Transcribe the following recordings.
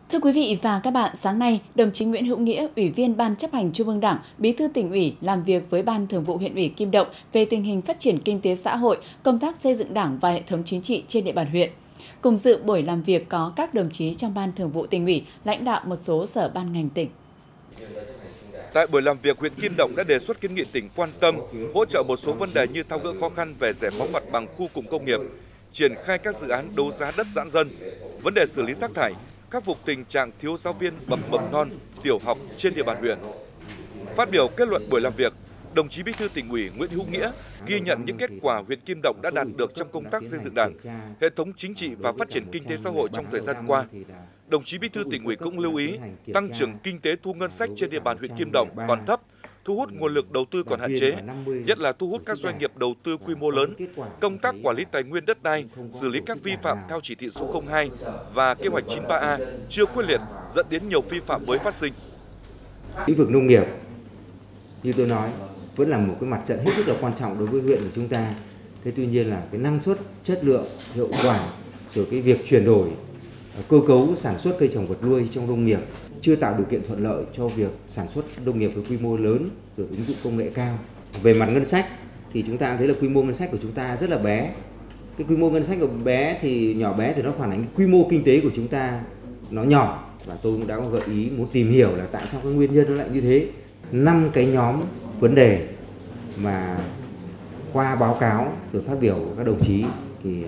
Thưa quý vị và các bạn, sáng nay, đồng chí Nguyễn Hữu Nghĩa, Ủy viên Ban Chấp hành Trung ương Đảng, Bí thư Tỉnh ủy làm việc với Ban Thường vụ Huyện ủy Kim Động về tình hình phát triển kinh tế xã hội, công tác xây dựng Đảng và hệ thống chính trị trên địa bàn huyện. Cùng dự buổi làm việc có các đồng chí trong Ban Thường vụ Tỉnh ủy, lãnh đạo một số sở ban ngành tỉnh. Tại buổi làm việc, huyện Kim Động đã đề xuất kiến nghị tỉnh quan tâm, hỗ trợ một số vấn đề như tháo gỡ khó khăn về giải phóng mặt bằng khu cụm công nghiệp, triển khai các dự án đấu giá đất giãn dân, vấn đề xử lý rác thải, khắc phục tình trạng thiếu giáo viên bậc mầm non, tiểu học trên địa bàn huyện. Phát biểu kết luận buổi làm việc, đồng chí Bí thư Tỉnh ủy Nguyễn Hữu Nghĩa ghi nhận những kết quả huyện Kim Động đã đạt được trong công tác xây dựng Đảng, hệ thống chính trị và phát triển kinh tế xã hội trong thời gian qua. Đồng chí Bí thư Tỉnh ủy cũng lưu ý tăng trưởng kinh tế thu ngân sách trên địa bàn huyện Kim Động còn thấp, thu hút nguồn lực đầu tư còn hạn chế, nhất là thu hút các doanh nghiệp đầu tư quy mô lớn, công tác quản lý tài nguyên đất đai, xử lý các vi phạm theo chỉ thị số 02 và kế hoạch 93A chưa quyết liệt, dẫn đến nhiều vi phạm mới phát sinh. Lĩnh vực nông nghiệp, như tôi nói, vẫn là một cái mặt trận hết sức là quan trọng đối với huyện của chúng ta. Thế tuy nhiên là cái năng suất, chất lượng, hiệu quả, rồi cái việc chuyển đổi cơ cấu sản xuất cây trồng vật nuôi trong nông nghiệp chưa tạo điều kiện thuận lợi cho việc sản xuất nông nghiệp với quy mô lớn, rồi ứng dụng công nghệ cao. Về mặt ngân sách thì chúng ta thấy là quy mô ngân sách của chúng ta rất là bé. Cái quy mô ngân sách của bé thì nó phản ánh quy mô kinh tế của chúng ta nó nhỏ, và tôi cũng đã có gợi ý muốn tìm hiểu là tại sao cái nguyên nhân nó lại như thế. 5 cái nhóm vấn đề mà qua báo cáo được phát biểu của các đồng chí thì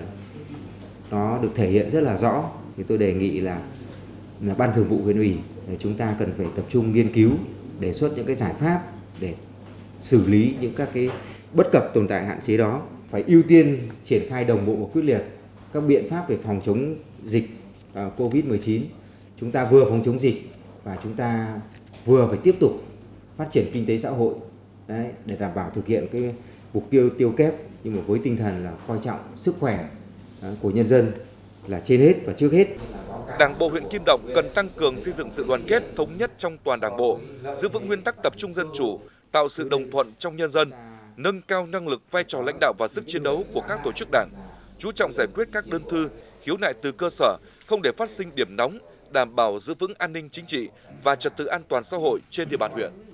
nó được thể hiện rất là rõ. Thì tôi đề nghị là Ban Thường vụ huyện ủy chúng ta cần phải tập trung nghiên cứu, đề xuất những cái giải pháp để xử lý những các cái bất cập tồn tại hạn chế đó. Phải ưu tiên triển khai đồng bộ và quyết liệt các biện pháp về phòng chống dịch Covid-19. Chúng ta vừa phòng chống dịch và chúng ta vừa phải tiếp tục phát triển kinh tế xã hội để đảm bảo thực hiện cái mục tiêu kép, nhưng mà với tinh thần là coi trọng sức khỏe của nhân dân là trên hết và trước hết. Đảng bộ huyện Kim Động cần tăng cường xây dựng sự đoàn kết, thống nhất trong toàn Đảng bộ, giữ vững nguyên tắc tập trung dân chủ, tạo sự đồng thuận trong nhân dân, nâng cao năng lực, vai trò lãnh đạo và sức chiến đấu của các tổ chức Đảng, chú trọng giải quyết các đơn thư, khiếu nại từ cơ sở, không để phát sinh điểm nóng, đảm bảo giữ vững an ninh chính trị và trật tự an toàn xã hội trên địa bàn huyện.